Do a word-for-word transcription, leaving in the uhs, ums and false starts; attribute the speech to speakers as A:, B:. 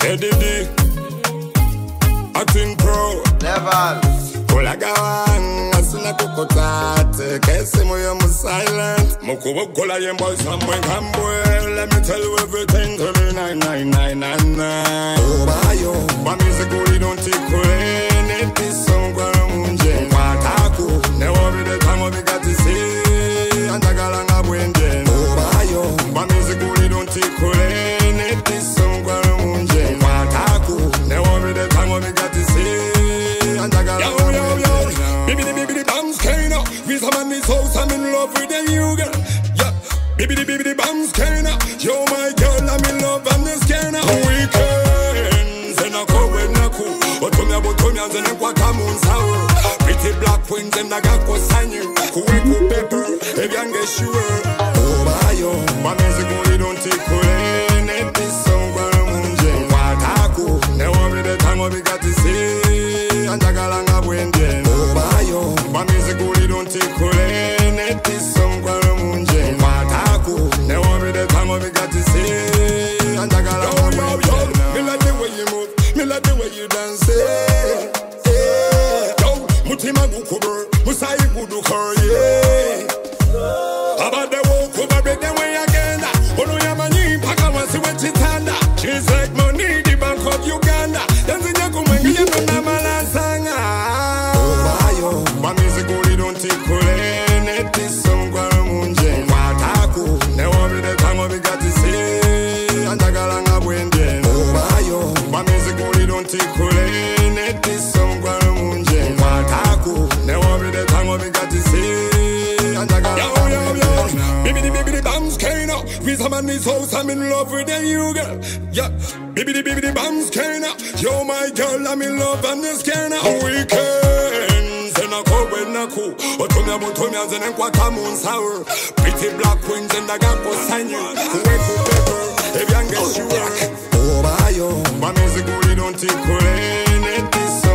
A: Eddie, I think pro
B: Level.
A: Kolagawan, asuna kukotate. Kesi moyo mu silent. Mokubo kola yembo samwe kambwe. Let me tell you everything to me nine nine nine nine nine. Oh bayo, my music we don't take when it is song kwa munje. Wataku, ne worry the time we got to see. Andagala ngabwende. Oh bayo, my music we don't take when it is song kwa munje. Wataku, ne worry the time we got to see. Andagala Bibidi bibidi bams kaina, with a man is house, I'm in love with a you girl. Yeah, bibidi bibidi bams kaina, yo my girl, I'm in love and this kaina. Weekends and I go with Naku, but when I put on and I got a moon sour. Pretty black queens and I got to sign you. Who could pepper, if you get sure. Oh my yo, my music only don't take when it is song by Munje. Wataku, never be the time we got to see. And I got a windy. My music only don't take when it is some Munje. Wataku, never be the time we got to see. And I got a yo, yo, me like the way you move, me like the way you dance. Yeah, yeah. Yo, mutima gukuber, musai gudu kar, yeah. About the walk over break the way again. Ono yamani paka wasi wachitanda. She's like money, the Bank of Uganda. Dancing yakumengi yamana malasanga. My music only don't take when it is some Munje. Wataku, never be the time we got to see. And I got a windy. My music only don't take when it is some Munje. Wataku, never be the time we got to see. And I got a windy. Bibidi bibidi bams kaina, with a man is house, I'm in love with a you girl. Yeah, bibidi bibidi bams kaina, yo my girl, I'm in love and this kaina. Weekend. And I go with Naku, but when I put on and then I moon sour. Pretty black queens and I got to sign you. Who wait for paper, if you get sure. Oh, my yo, my music only don't take when it is.